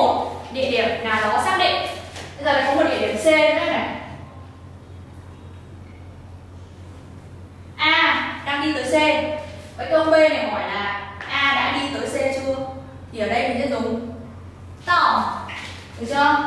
một địa điểm nào đó xác định. Bây giờ lại có một địa điểm C nữa này. A đang đi tới C. Vậy câu B này hỏi là A đã đi tới C chưa? Thì ở đây mình sẽ dùng tao. Được chưa?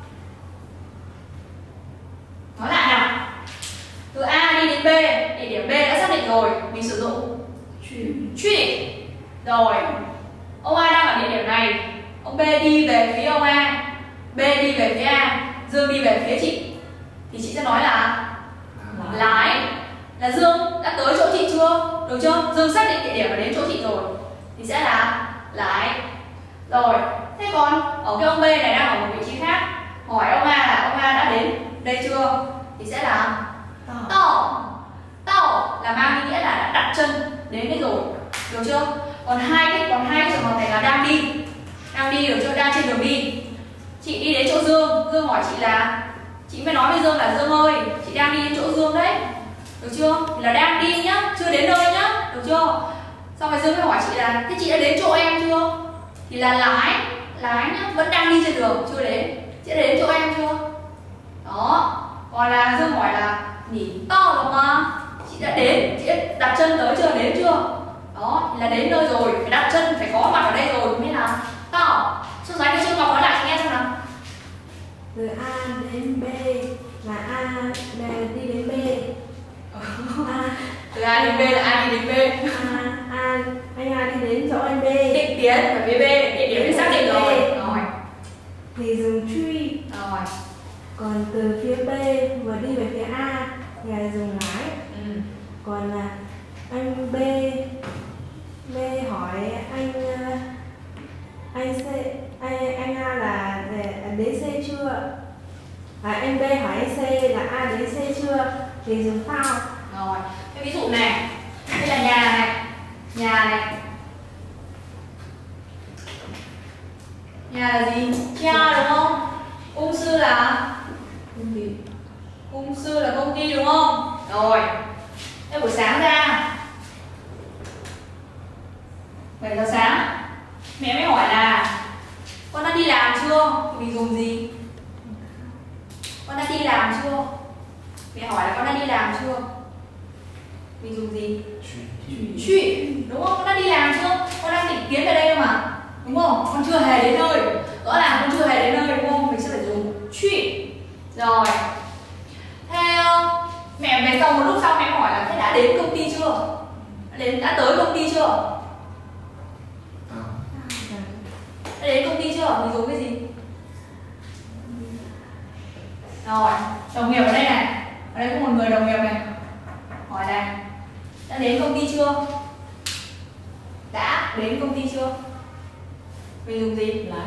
Nói lại nào. Từ A đi đến B, địa điểm B đã xác định rồi, mình sử dụng truy. Rồi, ông A đang ở địa điểm này, ông B đi về phía ông A, B đi về phía A, Dương đi về phía chị. Thì chị sẽ nói là lái. Là Dương đã tới chỗ chị chưa? Được chưa? Dương xác định địa điểm và đến chỗ chị rồi thì sẽ là lái. Rồi, thế còn ở cái ông B này đang ở một vị trí khác, hỏi ông A là ông A đã đến đây chưa? Thì sẽ là tao. Tao là mang ý nghĩa là đã đặt chân đến đây rồi. Được chưa? Còn hai cái trường hợp này là đang đi. Đang đi, được chưa? Đang trên đường đi. Chị đi đến chỗ Dương, Dương hỏi chị là, chị mới nói với Dương là Dương ơi, chị đang đi đến chỗ Dương đấy. Được chưa? Thì là đang đi nhá, chưa đến nơi nhá. Được chưa? Xong rồi Dương mới hỏi chị là, thế chị đã đến chỗ em chưa? Thì là lái nhá, vẫn đang đi trên đường, chưa đến. Chị đã đến chỗ em chưa? Đó. Còn là Dương hỏi là, nhỉ to rồi mà, chị đã đến, chị đã đặt chân tới chưa, đến chưa? Đó, thì là đến nơi rồi, phải đặt chân, phải có mặt ở đây rồi mới là to. Số giải cái chương Ngọc nói lại cho nghe xem nào. Từ A đến B là A đi đến B. Từ A đến B là A đi đến B. Anh A đi đến chỗ anh B. Định tiến ở phía B, địa điểm để xác định rồi. Rồi. Thì dùng truy. Rồi. Còn từ phía B vừa đi về phía A thì là dùng lái. Còn là anh B hỏi anh A là đến C chưa? Anh B hỏi anh C là A đến C chưa? Thì dùng tao. Rồi, cái ví dụ này, đây là nhà này. Nhà là gì? Nhà đúng không? Cung sư là công ty. Cung sư là công ty đúng không? Rồi. Thế buổi sáng ra 7 giờ sáng, mẹ mới hỏi là con đã đi làm chưa? Mình dùng gì? Con đã đi làm chưa? Mẹ hỏi là con đã đi làm chưa? Mình dùng gì? Chuyện, đúng không? Con đã đi làm chưa? Con đang định tiến về đây đâu mà, đúng không? Con chưa hề đến nơi, rõ ràng con chưa hề đến nơi đúng không? Mình sẽ phải dùng chuyện. Rồi. Thế mẹ về sau một lúc sau mẹ hỏi là thế đã đến công ty chưa? Đã tới công ty chưa? Đã đến công ty chưa? Mình dùng cái gì? Rồi, đồng nghiệp ở đây này. Ở đây có một người đồng nghiệp này. Hỏi này, đã đến công ty chưa? Đã đến công ty chưa? Mình dùng gì? Lái.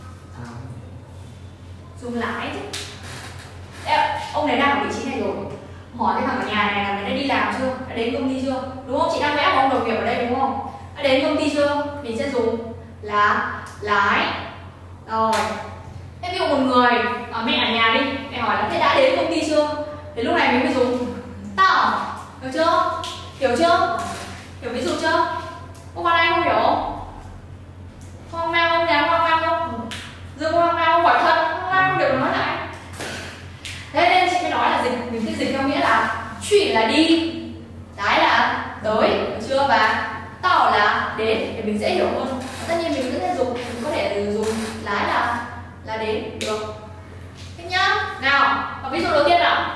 Dùng lái chứ. Đấy, ông này đang ở vị trí này rồi. Hỏi cái thằng ở nhà này là mày đã đi làm chưa? Đã đến công ty chưa? Đúng không? Chị đang vẽ một ông đồng nghiệp ở đây đúng không? Đã đến công ty chưa? Mình sẽ dùng là lái. Rồi. Thế ví dụ một người, mẹ ở nhà đi, mẹ hỏi là thế đã đến công ty chưa? Thì lúc này mình mới dùng tao. Được chưa? Hiểu chưa? Hiểu ví dụ chưa? Cô con anh không hiểu không? Hoang mang không? Nhà hoang mang không? Dương hoang mang không? Hỏi thật, hoang mang không được nói lại. Thế nên chị mới nói là dịch, mình sẽ dịch theo nghĩa là truy là đi, lái là tới, được chưa? Và tao là đến để mình dễ hiểu hơn. Tất nhiên mình sẽ dùng, mình có thể dùng lái là đến được. Thế nhá. Nào, và ví dụ đầu tiên nào.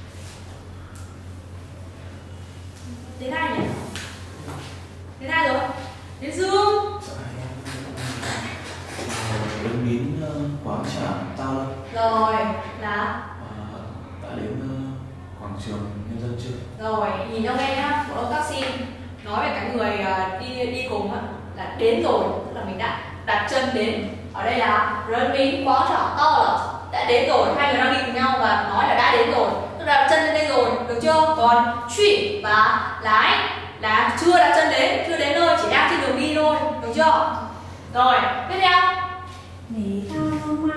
Đến ai nhỉ? Đến ai rồi? Đến Dương. Đến đến quán trà tao đâu. Rồi, là đã đến quảng trường nhân dân chưa? rồi, nhìn trong đây nhá, một ông taxi nói về cái người đi cùng á là đến rồi, tức là mình đã đặt chân đến. Ở đây là đến đến quán trà tao là đã đến rồi, hai người đang đi cùng nhau và nói là đã đến rồi, tức là đặt chân đến đây rồi, được chưa? Còn truy và lái là chưa đặt chân đến, chưa đến nơi, chỉ đang trên đường đi thôi, được chưa? Rồi, tiếp theo. Nghỉ tao mà.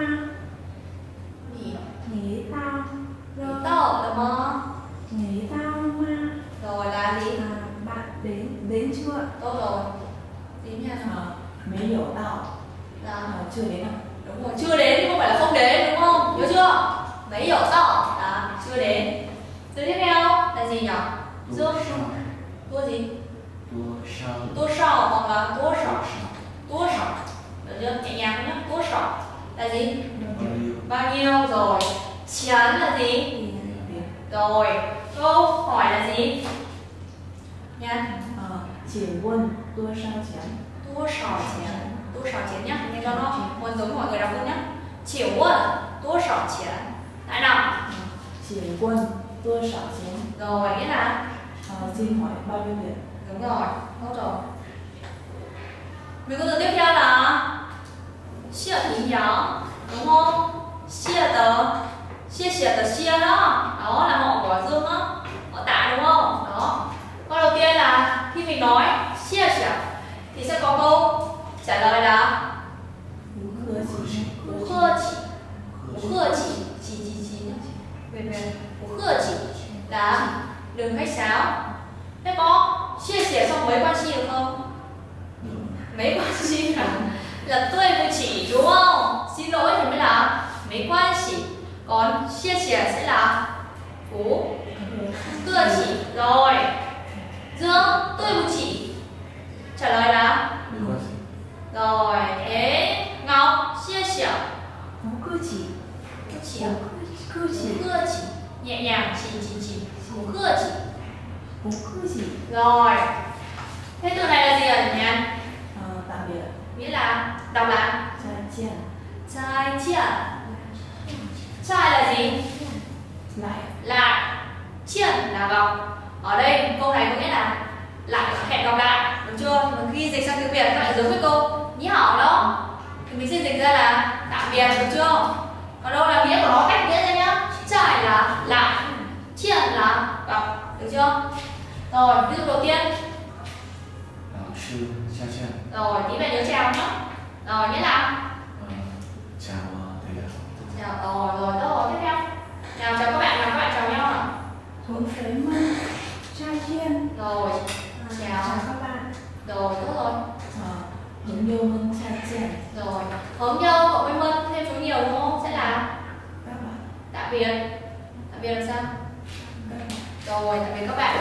Nghỉ tao là mà. Nghỉ tao mà. Rồi là gì? Bạn đến chưa? Tốt rồi. Đến nha. Mới hiểu tao Là chưa đến đâu. Đúng rồi, chưa đến chứ không phải là không đến, đúng không? Nhớ chưa? Mấy hiểu rõ đó, chưa đến. Từ tiếp theo là gì nhỉ? Dương tua gì? Tua sào hoặc là tua sào. Tua sào. Được chưa? Nhẹ nhàng nhé. Tua sào là gì? Bao nhiêu rồi? Chén là gì? Rồi. Câu hỏi là gì? Nha. 请问多少钱？ Tua sào chén. Tua sào chén nhá. Nghe cho nó muốn giống mọi người đọc luôn nhá. Chịu quân tua sào chén. Lại nào. 请问多少钱？ Rồi, nghĩa là xin hỏi bao nhiêu tiền? đúng rồi, tốt rồi. Mình câu từ tiếp theo là xia thí nhớ, đúng không? Xia tờ xia đó, đó là họ của Dương đó, họ tạ đúng không? Đó. Câu đầu tiên là khi mình nói xia xia thì sẽ có câu trả lời là 不客气。 不客气，不客气，về不客气 là đừng khách sáo. Thế có chia sẻ xong mấy quan chi được không? Mấy quan chi là tôi với chỉ đúng không? Xin lỗi thì mới là mấy quan chỉ. Còn chia sẻ sẽ là phú cơ chỉ. Rồi Dương tôi với chỉ trả lời là rồi. Thế Ngọc chia sẻ 不客气。 cơ chỉ à? 客气。 cơ chỉ nhẹ nhàng chỉ cơ chỉ. 不客气。 Rồi. Thế từ này là gì ạ nhỉ? tạm biệt. Nghĩa là đọc là 再见。 再见. Sai là gì? Lại. Lại. Chiên là gặp. Ở đây câu này có nghĩa là lại hẹn gặp lại, được chưa? Mà khi dịch sang tiếng Việt nó lại giống với câu nhí hảo đó thì mình sẽ dịch ra là tạm biệt, được chưa? Còn đâu là nghĩa của nó cách nghĩa ra nhá. Sai là lại, chiên là gặp, được chưa? Rồi, ví dụ đầu tiên. Rồi, tí về nhớ chào nhá. Rồi, nghĩa là chào thầy ạ. chào. Rồi, tốt rồi, tiếp theo. Nào, chào các bạn chào nhau nào. 同学们再见。 Rồi, chào. Chào các bạn. Rồi, tốt rồi. 朋友们再见。 Rồi, hướng nhau cộng với mân thêm số nhiều đúng không? Sẽ là Các bạn. tạm biệt. Tạm biệt làm sao? Rồi, tạm biệt các bạn.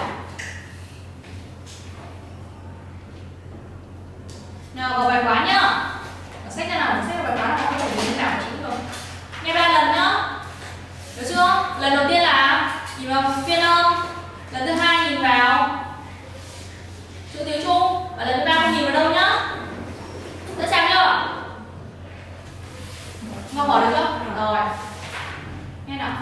Nào vào bài toán nhá. Ở sách ra nào, sách bài toán là không thể đến nào chính được. Nghe 3 lần nhá. Được chưa? Lần đầu tiên là nhìn vào phiên âm. Lần thứ hai nhìn vào chữ tiếng Trung. Và lần thứ ba không nhìn vào đâu nhá. Sẵn sàng chưa? Ngọc bỏ được chưa? Rồi. Nghe nào.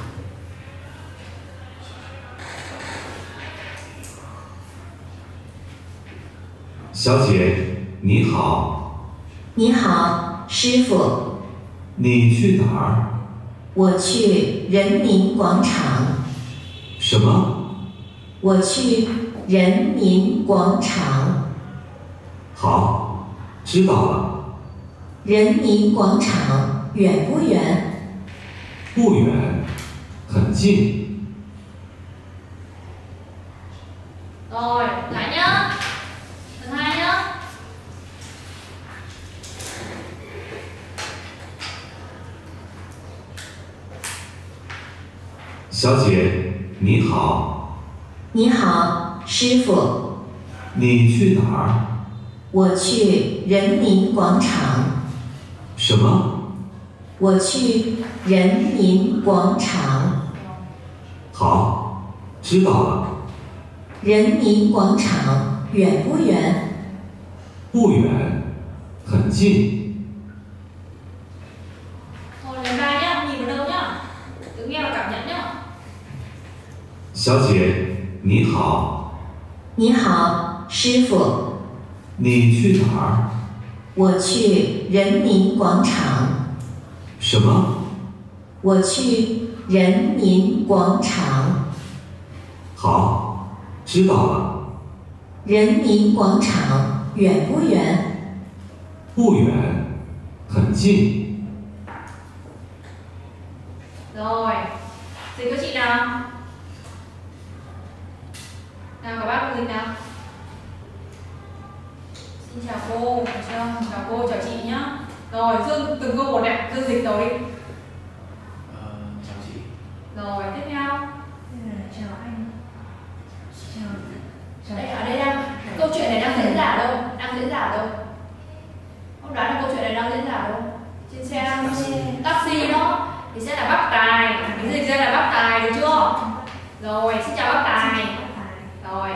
小姐，你好。 你好，师傅。 你去哪儿？ 我去人民广场。 什么？ 我去人民广场。 好，知道了。 人民广场远不远？ 不远，很近。 Rồi, lại nhá. Lần 2 nhá. 小姐，你好。 你好，师傅。 你去哪儿？ 我去人民广场。 什么？ 我去人民广场。 好，知道了。 人民广场远不远？ 不远，很近。 Rồi, lần 3 nhá, nhìn vào đâu nhá. Cứ nghe và cảm nhận nhá. 小姐，你好。 你好，师傅。 你去哪儿？ 我去人民广场。 什么？ 我去人民广场。 好，知道了。 人民广场远不远？ 不远，很近。 Rồi, dịch với chị nào. Nào các bác cùng dịch nào. Xin chào cô, được chưa? Chào cô, chào chị nhá. Rồi, Dương từng câu một này, Dương dịch đầu đi. Chào chị. Rồi, tiếp theo. Chào anh. Chào. Đây, ở đây đang câu chuyện này đang diễn ra ở đâu? Đang diễn ra ở đâu? Không đoán là câu chuyện này đang diễn ra ở đâu? Trên xe taxi đó thì sẽ là Bác Tài. Mình dịch ra là Bác Tài được chưa? Rồi, xin chào Bác Tài. Rồi.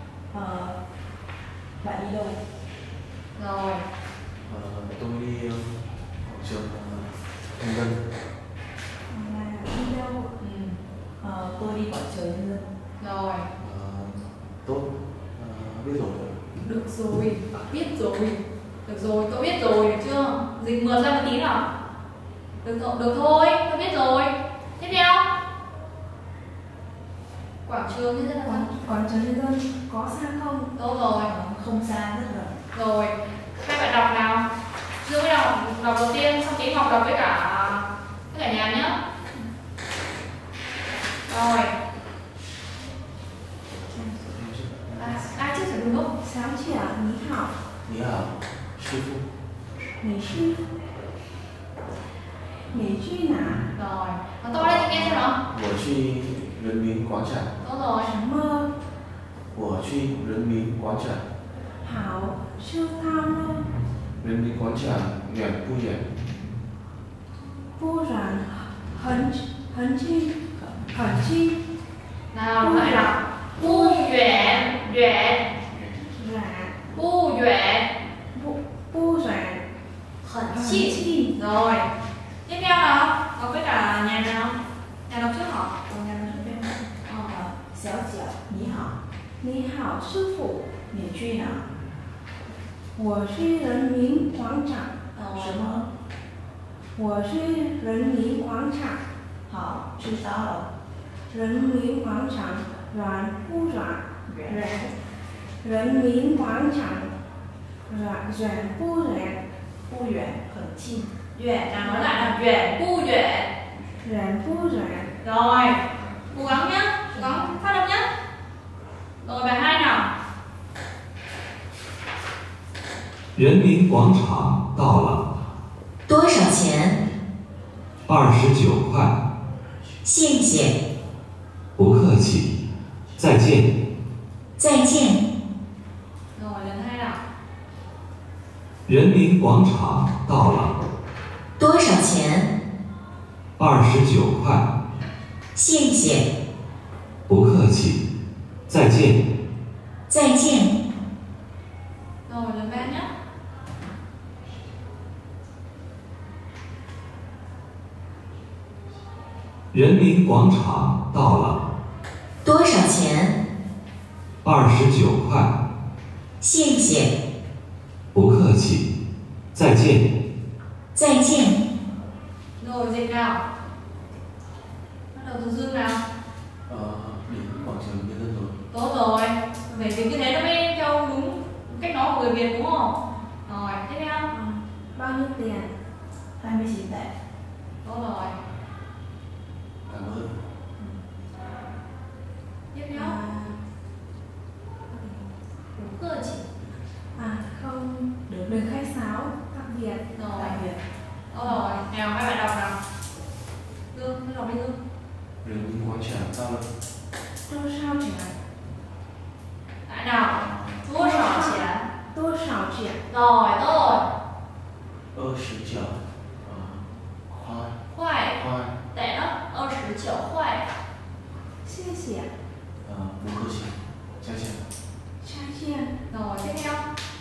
Bạn đi đâu? Rồi. Tôi đi quảng trường Nhân dân. Đi đâu? Tôi đi quảng trường Nhân dân. Rồi. Tốt. Biết rồi. Được rồi, biết rồi. Được rồi, tôi biết rồi, được chưa? Dịch mượt ra một tí nào. Được thôi, tôi biết rồi. Tiếp theo. Quảng trường Nhân dân là sao? Quảng trường Nhân dân có xa không? Đâu rồi. Không xa, rất gần. Rồi, hai bạn đọc nào. Dương với đọc đầu tiên, xong tí Ngọc đọc với cả nhà nhé. Rồi. Ai trước rồi đúng không? Chào chị ạ, Ní hảo. Ní hảo, sư phụ. Mỹ truy nào? Rồi, nói to lên thì nghe xem nào. 我去人民广场。 Tốt rồi. 什么？ 我去人民广场。 好，吃饭了。 人民广场远不远？ 不然很近。 Nào, lại đọc. Bu yuan, yuan. Bu yuan. Bu yuan. Hẳn chi. Rồi. Tiếp theo nào. Có với cả nhà nào? Nhà đọc trước hả? Nhà đọc trước bên. Xéo Diệu, Ní hảo. Ní hảo, sư phụ. Mỹ truy nào? 我去人民广场。什么？我去人民广场。好，知道了。人民广场远不远？远。人民广场远不远？不远，很近。 Yuan, nào nói lại là yuan, bu yuan. 远不远？ Rồi, cố gắng nhá, cố gắng phát âm nhá. Rồi, bài 2 nào. 人民广场到了， 多少钱？ 29块， 谢谢， 不客气，再见。 再见。 Rồi, lần 2 nào. 人民广场到了， 多少钱？ 29块， 谢谢， 不客气，再见。 再见。 Rồi, lần 3 nhá. 人民广场到了， 多少钱？ 29块， 谢谢， 不客气，再见。 再见。 Rồi, dịch nào. Bắt đầu từ Dương nào. Đến quảng trường Nhân dân rồi. Tốt rồi. Phải dịch như thế nó mới theo đúng cách nói của người Việt đúng không? Rồi, tiếp theo. Bao nhiêu tiền? 29 tệ. Tốt rồi. Cảm ơn. Tiếp theo. Đúng cơ chỉ. Không, được khách sáo, đặc biệt. Rồi. Đặc biệt. Tốt rồi. Nào, hai bạn đọc nào. Dương, đọc đi Dương. 人民广场到了。 多少钱？ Lại nào.多少钱? 多少钱？ Rồi, tốt rồi. 29块。 Khoai. 块。 Tệ đó. 29 khoai. 谢谢。 不客气，再见。 再见。 Rồi, tiếp theo.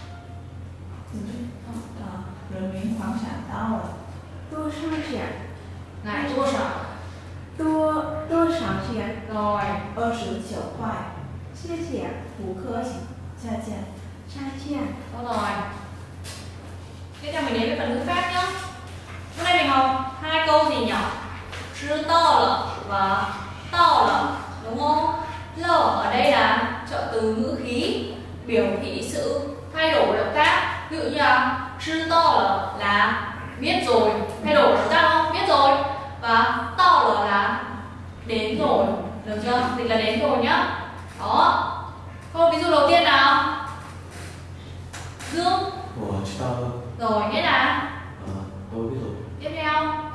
人民广场到了。多少钱？ Lại 多少? 多少钱？ Rồi. 29块。谢谢，不客气，再见。再见。 Tốt rồi. Tiếp theo mình đến với phần ngữ pháp nhá. Hôm nay mình học 2 câu gì nhỉ? 知道了 và 到了, đúng không? L ở đây là trợ từ ngữ khí, biểu thị sự thay đổi động tác. Ví dụ như là 知道了 là biết rồi, thay đổi động tác không? Biết rồi. Và 到了 là đến rồi, được chưa? Dịch là đến rồi nhá. Đó. Câu ví dụ đầu tiên nào. Dương. 我知道了。 Rồi, nghĩa là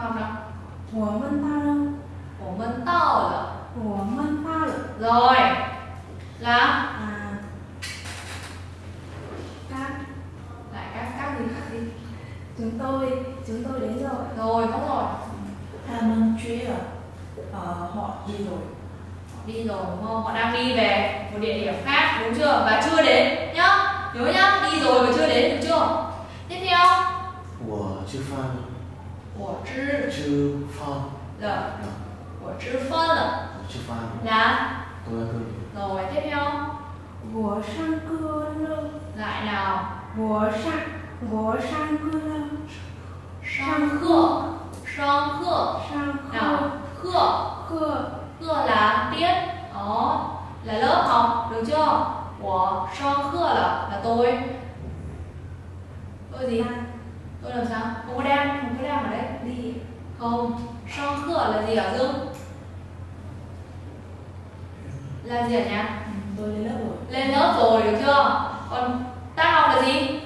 học nào. 我们到了， 我们到了。 我们到了。 Rồi. Là các lại các gì khác đi. chúng tôi đến rồi. Rồi, tốt rồi. 他们去了，họ đi rồi. Đi rồi đúng không? Họ đang đi về một địa điểm khác đúng chưa? Và chưa đến nhá. Nhớ nhá, đi rồi và chưa đến được chưa? Tiếp theo. 我吃饭了。 我吃饭了。我吃饭了。 我吃饭了。 Là Tôi ăn cơm. rồi, tiếp theo. 我上课了。 Lại nào. 我上课了。 上课。上课. Nào, khơ là tiết. Đó, là lớp học, được chưa? 我上课了 là tôi. Tôi gì? Tôi làm sao? Không có đang ở đây. Đi. Không,上课là gì ở Dương? Là gì ở nhà? Tôi lên lớp rồi. Lên lớp rồi, được chưa? Còn tan học là gì?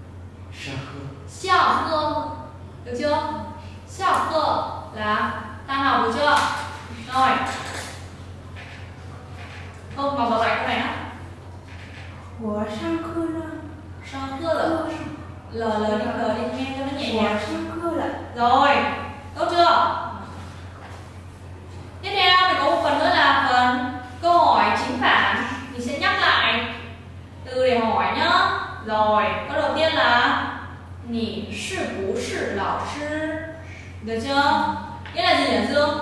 下课. Được chưa? 下课 là tan học, được chưa? Rồi. Không, Ngọc đọc lại câu này á. 我上课了。 上课了. L đi nghe cho nó nhẹ 我 nhàng. 上课了。 Rồi, tốt chưa? Tiếp theo thì có một phần nữa là phần câu hỏi chính phản. Mình sẽ nhắc lại từ để hỏi nhá. Rồi, câu đầu tiên là 你是不是老师? Được chưa? Nghĩa là gì nhỉ Dương?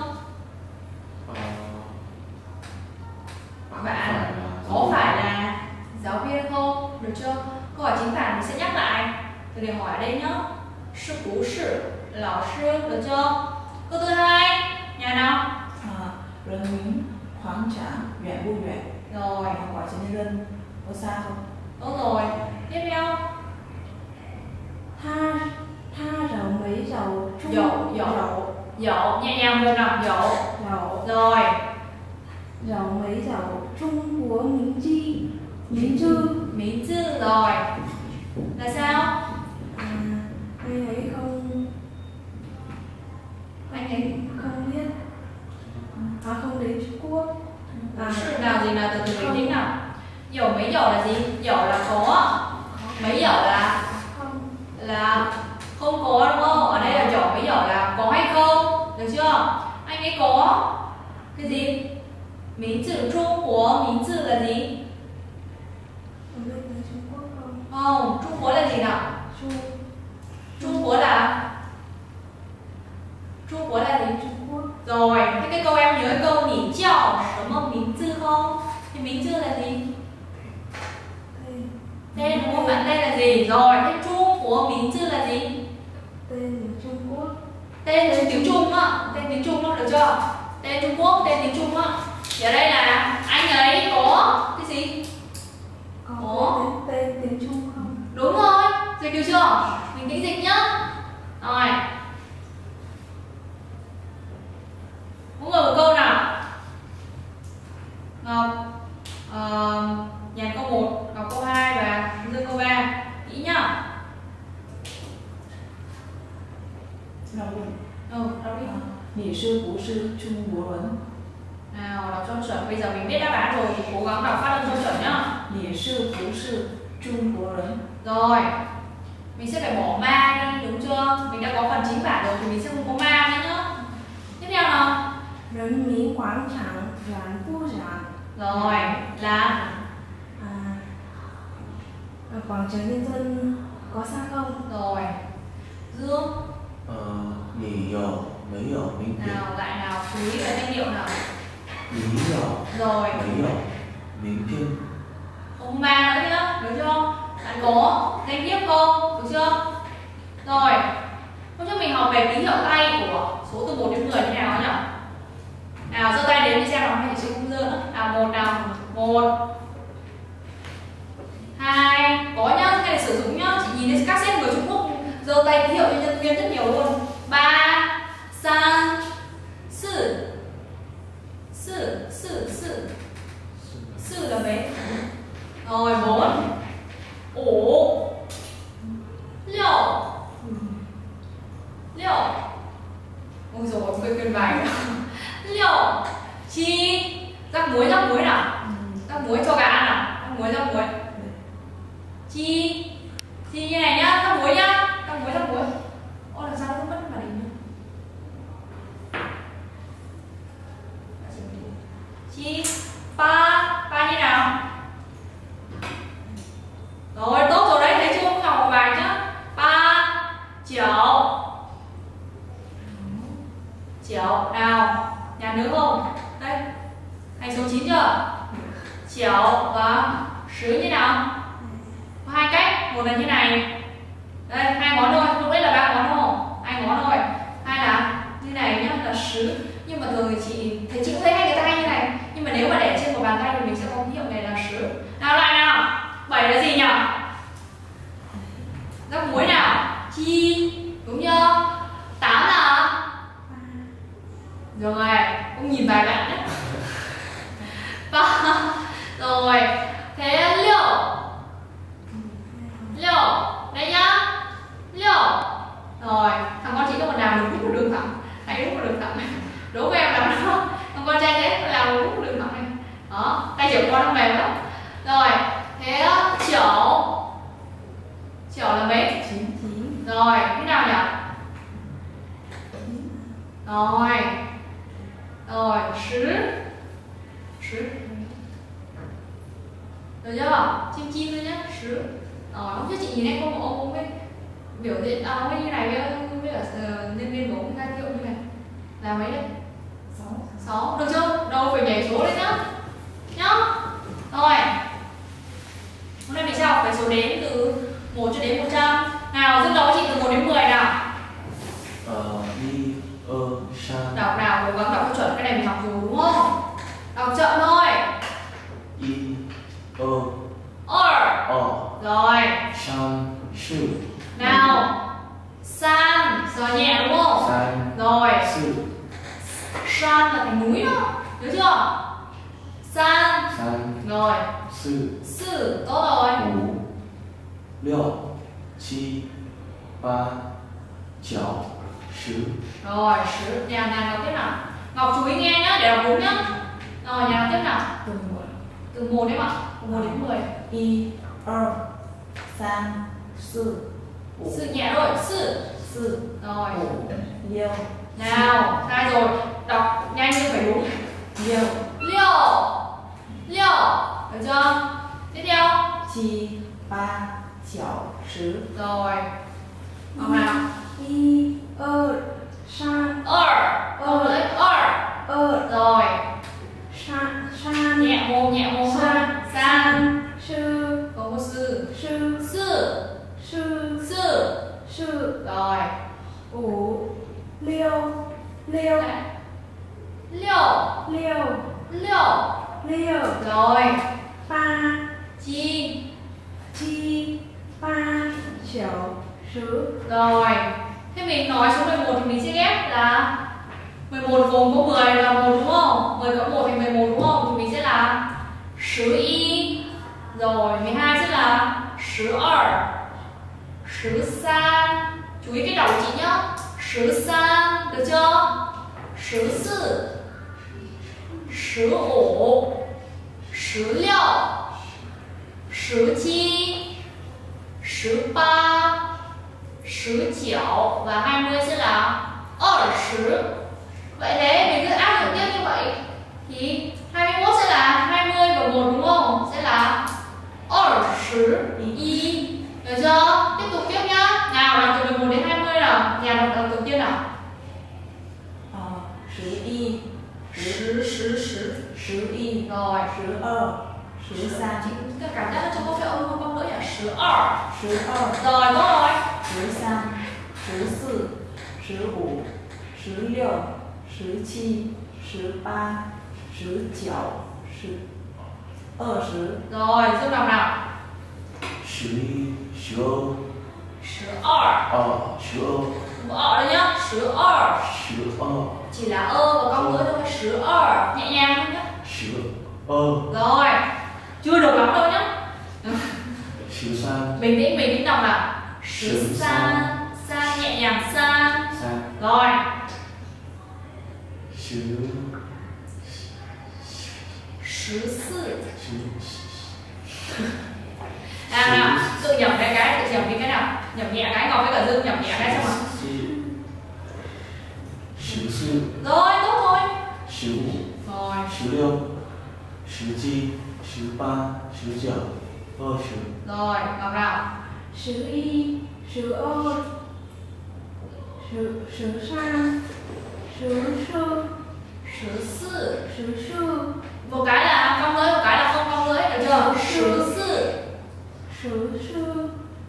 Bạn có phải là giáo viên không? Được chưa? Câu hỏi chính phản mình sẽ nhắc lại từ để hỏi ở đây nhá. 是不是老师? Được chưa? Câu thứ hai, nhà nào? Rừng Nguyễn Quảng Tràng,远不远? Rồi. Hỏi cho nhân dân có xa không? Tốt rồi. Tiếp theo. Tha rậu mấy dầu trung Dậu, nhẹ nhàng một nào. Dậu. Rồi. Rậu mấy dầu Trung Quốc Minh Chư. Rồi. Là sao? Anh ấy không biết. Không đến Trung Quốc. Sự nào gì nào từ từ bình tĩnh nào. Dậu mấy dậu là gì? Dậu là có. Mấy dậu là không có đúng không? Ở đây là dậu mấy dậu là có hay không? Được chưa? Anh ấy có cái gì?名字 Trung Quốc, 名字 là gì? Không biết đến Trung Quốc không? Không, Trung Quốc là gì nào? Trung Quốc là gì? Trung Quốc. Rồi, thế cái câu em nhớ cái câu nỉ chào đúng không?名字không? Thì名字là gì? Tên đúng không? Bạn tên là gì? Rồi, thế Trung Quốc名字là gì? Tên Trung Quốc. Tên tiếng Trung á, tên tiếng Trung đó, được chưa? Tên Trung Quốc, tên tiếng Trung á. Thì ở đây là anh ấy có cái gì? Có tên tiếng Trung không? Đúng rồi, dịch được chưa? Mình tính dịch nhá. Rồi. Mỗi người một câu nào. Ngọc Nhàn câu 1, Ngọc câu 2 và Dương câu 3. Nghĩ nhá. Đọc đi. Đọc đi. 你是不是中国人? Nào, đọc cho chuẩn. Bây giờ mình biết đáp án rồi thì cố gắng đọc phát âm cho chuẩn nhá. 你是不是中国人? Rồi. Mình sẽ phải bỏ ma đi, đúng chưa? Mình đã có phần chính phản rồi thì mình sẽ không có ma nữa nhá. Tiếp theo nào. 人民广场远不远? Rồi, là quảng trường nhân dân có xa không? Rồi. Dương. 你有没有明天? Nào, lại nào, chú ý về danh hiệu nào. 你有 Rồi. 没有明天? Không ma nữa nhá, được chưa? Bạn có danh tiếp không? Được chưa? Rồi. Hôm trước mình học về ký hiệu tay của số từ 1 đến 10 như nào nhỉ? Nào, giơ tay đến đi xem nào, hay chị không giơ nữa. Nào, 1 nào. 1 2, có nhá, cái này sử dụng nhá. Chị nhìn thấy các sếp người Trung Quốc giơ tay ký hiệu cho nhân viên rất nhiều luôn. 3 3 4 4 là mấy? Rồi 4 5 6 Ôi dồi ôi, quên bài nữa. Liệu chi rắc muối nào, rắc muối cho gà ăn nào, rắc muối. Chi như này nhá, rắc muối nhá, rắc muối. Ôi làm sao nó không mất màn hình nhá. Chi pa như nào? Rồi tốt rồi đấy, thấy chưa? Không học bài nhá. Pa chảo nào, nhà nữ không? Đây, thành số 9 chưa? Chảo và sứ như nào? Có hai cách, một là như này. Đây, hai ngón thôi, lúc đấy là ba ngón đúng không? Hai ngón thôi. Hai là như này nhá, là sứ. Nhưng mà thường thì chị cũng thấy hai người ta hay như này. Nhưng mà nếu mà để trên một bàn tay thì mình sẽ có hiệu này là sứ. Nào lại nào. 7 là gì nhỉ? Rắc muối nào? Chi, đúng chưa? 8 là rồi, cũng nhìn bài bạn nhé. Rồi, thế liệu đây nhá, liệu. Rồi, thằng con chỉ có một làm một rút một đường thẳng, hãy rút một đường thẳng. Đố với em làm đó, thằng con trai thế làm một rút một đường thẳng này. Đó, tay trưởng con nó mềm lắm. Rồi, thế chảo là mấy? 9. Rồi, thế nào nhỉ? Rồi, sứ. Được chưa? Chim thôi nhá, sứ. Rồi, hôm trước chị nhìn em ông ấy biểu diễn ông ấy như này với nhân viên của ông ra hiệu như này. Là mấy đấy? 6. Được chưa? Đâu phải nhảy số đấy nhá. Rồi. Hôm nay mình sẽ học cái số đếm từ 1 cho đến 100. Nào, dứt đầu chị từ 1 đến 10 nào. Đi san. Đọc nào, cố gắng đọc cho chuẩn, cái này mình học rồi đúng không? Đọc chậm thôi. Y Rồi. san sư. Nào. San, gió nhẹ đúng không? San Rồi. sư. San là thành núi đó. Nhớ chưa? San. Rồi. Sư, tốt rồi. 5 6 7 8 9 10. Rồi, sứ. Nhà đọc tiếp nào. Ngọc chú ý nghe nhá, để đọc đúng nhá. Rồi, nhà đọc tiếp nào. Từ 1 đấy ạ. Từ 1 đến 10. 1 2 3 4 Sư nhẹ thôi, sư. 4 Rồi. 5 Nào, sai rồi. Đọc nhanh nhưng phải đúng. 6 Liệu. Được chưa? Tiếp theo. 7 8 9 10. Rồi. Học nào. 1 2 3 Câu lưỡi. Rồi. san Nhẹ mồm san San. sư Có một sư. sư Sư. Rồi. 5 6 Rồi. 3 Chi. 8 9 10. Rồi. Thế mình nói số 11 thì mình sẽ ghép là 11 gồm có 10 là 1 đúng không? 10 cộng 1 thì 11 đúng không? Thì mình sẽ là 11. Rồi 12 sẽ là 12. 13. Chú ý cái đầu chị nhá. 13, được chưa? 14. 15. 16. 17. 19 và 20 sẽ là 20. Vậy thế mình cứ áp dụng tiếp như vậy thì 21 sẽ là 20 và 1 đúng không? Sẽ là 21. Được chưa? Tiếp tục tiếp nhá. Nào, đọc từ 11 đến 20 nào. Nhà đọc đầu tiên nào. 11 10. 11 Rồi. 12 13 Chị cảm giác trong câu phép âm không lỗi là 12. 12 Rồi, tốt rồi. 13 14 15 16 17 18 19 20. Rồi, Dương đọc nào. 12 12. 12 Một ở đây nhá. 12. 12 Chỉ là ơ và cong lưỡi thôi. 12. Nhẹ nhàng thôi nhá. 12 Rồi. Chưa được lắm đâu nhá. 13 Bình tĩnh đọc nào. 13. San nhẹ nhàng san. Rồi. nào, tự nhẩm cái, tự nhẩm đi cái nào. Nhẩm nhẹ cái, ngọc với cả Dương nhẩm nhẹ cái xong rồi. 14 Rồi, tốt rồi. 15 Rồi. 16 17 18 19 20 Rồi, ngọc nào. 11, 12, 13, 14, 14, Một cái là cong lưỡi, một cái là không cong lưỡi, được chưa? 14. 14,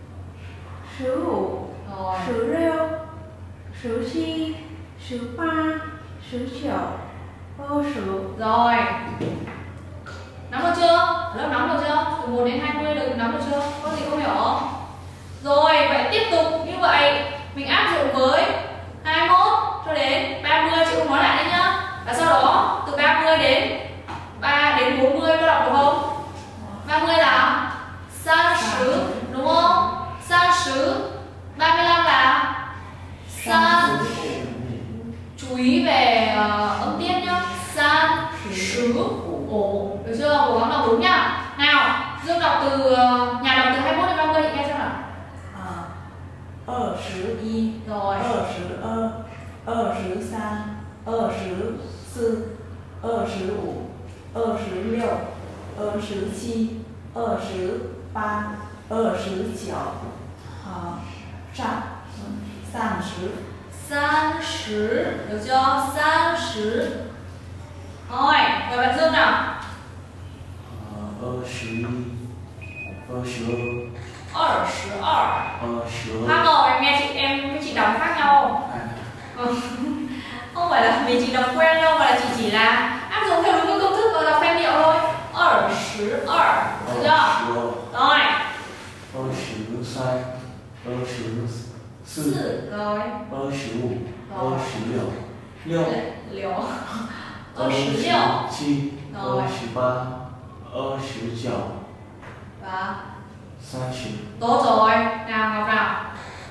15, Rồi. 16, 17, 18, 19, 20. Rồi. Nắm được chưa? Lớp nắm được chưa? Từ 1 đến 20 được nắm được chưa? Có gì không hiểu không? Rồi, vậy tiếp tục như vậy mình áp dụng với 21 cho đến 30, chị không nói lại đấy nhá. Và sau đó từ 30 đến 40 có đọc được không? 30 là 30, đúng không? 30. 35 là 30. Chú ý về âm tiết nhá. 30. Ồ, được chưa? Cố gắng đọc đúng nhá. Nào, Dương đọc từ nhà đọc từ 21 đến 30 chị nghe xem nào. 21, Rồi. 22, 23, 24, 25, 26, 27, 28, 29, 30. 30, được chưa? 30. Rồi, mời bạn Dương nào. 21 22 22. 22 Khác rồi, em nghe em với chị đọc khác nhau. Không phải là vì chị đọc quen đâu, mà là chị chỉ là áp dụng theo đúng cái công thức và đọc phép điệu thôi. 22, được chưa? Rồi. 23 24 Rồi. 25 26 6 Liều. 26. 27 Rồi. 28 29 Và 30. tốt rồi. Nào Ngọc nào.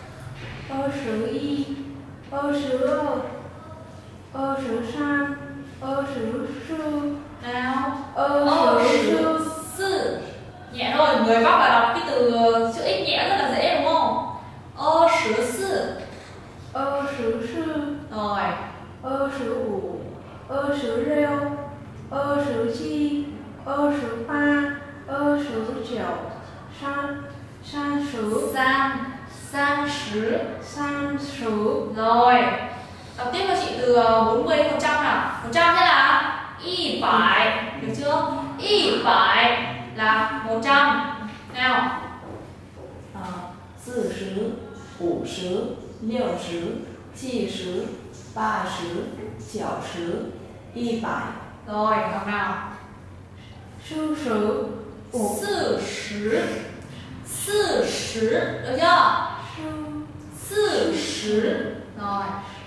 21, 22, 23, 24. Nào. 24. 24. Nhẹ thôi, người Bắc là đọc cái từ chữ X nhẹ rất là dễ đúng không? 24. 24, Rồi. 25, 26, 27, 28, 29, 30. 30. 30. Rồi. Đọc tiếp cho chị từ 40 đến 100 nào. 100 sẽ là 100, được chưa? 100 là 100. Nào. 40, 50, 60, 70, 80, 90, 100. Rồi, Ngọc nào. 40, 40. 40, được chưa? 40. Rồi.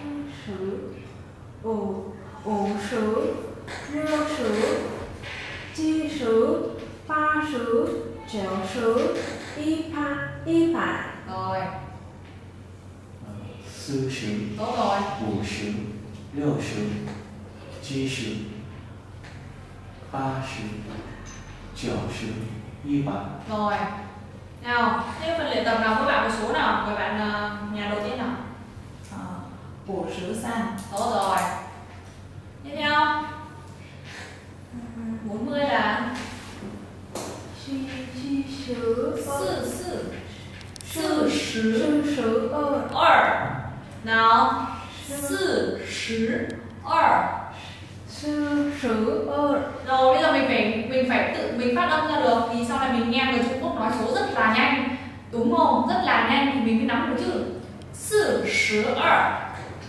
50, 60, 70, 80, 90, 100. Rồi. 40 Tốt rồi. 50 60 70 80 90 100. Rồi. Nào, thế phần luyện tập nào các bạn có số nào? Mời bạn nhà đầu tiên nào. 53. Tốt rồi. Tiếp theo. 40 là 40, 42. Nào. 42. 42. Rồi bây giờ mình phải tự mình phát âm ra được, vì sau này mình nghe người Trung Quốc nói số rất là nhanh, đúng không? Rất là nhanh thì mình mới nắm được chứ. 42.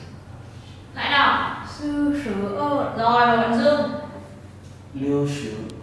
Lại nào. 42. Rồi bạn Dương. 60